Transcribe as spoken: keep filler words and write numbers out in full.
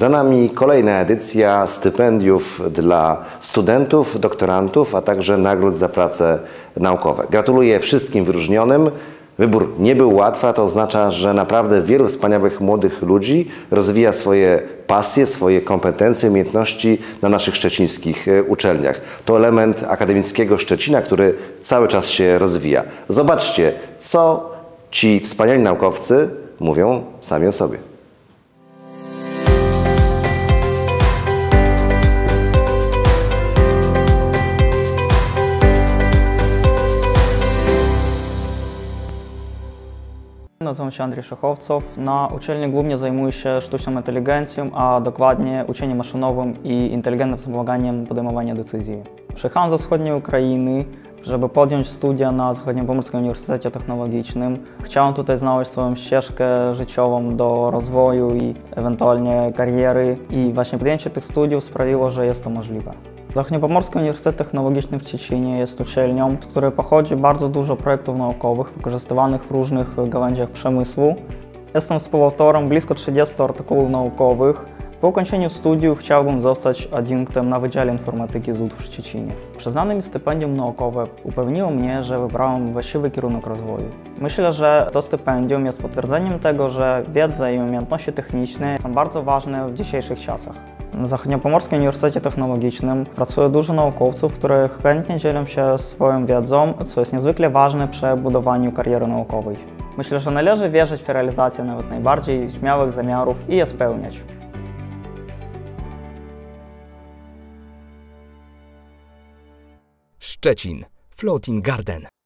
Za nami kolejna edycja stypendiów dla studentów, doktorantów, a także nagród za prace naukowe. Gratuluję wszystkim wyróżnionym. Wybór nie był łatwy, a to oznacza, że naprawdę wielu wspaniałych młodych ludzi rozwija swoje pasje, swoje kompetencje, umiejętności na naszych szczecińskich uczelniach. To element akademickiego Szczecina, który cały czas się rozwija. Zobaczcie, co ci wspaniali naukowcy mówią sami o sobie. Nazywam się Andrzej Szachowcow. Na uczelni głównie zajmuję się sztuczną inteligencją, a dokładnie uczeniem maszynowym i inteligentnym wspomaganiem podejmowania decyzji. Przyjechałem ze wschodniej Ukrainy, żeby podjąć studia na Zachodniopomorskim Uniwersytecie Technologicznym. Chciałem tutaj znaleźć swoją ścieżkę życiową do rozwoju i ewentualnie kariery i właśnie podjęcie tych studiów sprawiło, że jest to możliwe. Zachodniopomorski Uniwersytet Technologiczny w Szczecinie jest uczelnią, z której pochodzi bardzo dużo projektów naukowych wykorzystywanych w różnych gałęziach przemysłu. Jestem współautorem blisko trzydziestu artykułów naukowych. Po ukończeniu studiów chciałbym zostać adiunktem na Wydziale Informatyki Z U D w Szczecinie. Przyznane mi stypendium naukowe upewniło mnie, że wybrałem właściwy kierunek rozwoju. Myślę, że to stypendium jest potwierdzeniem tego, że wiedza i umiejętności techniczne są bardzo ważne w dzisiejszych czasach. Na Zachodniopomorskim Uniwersytecie Technologicznym pracuje dużo naukowców, którzy chętnie dzielą się swoją wiedzą, co jest niezwykle ważne przy budowaniu kariery naukowej. Myślę, że należy wierzyć w realizację nawet najbardziej śmiałych zamiarów i je spełniać. Szczecin. Floating Garden.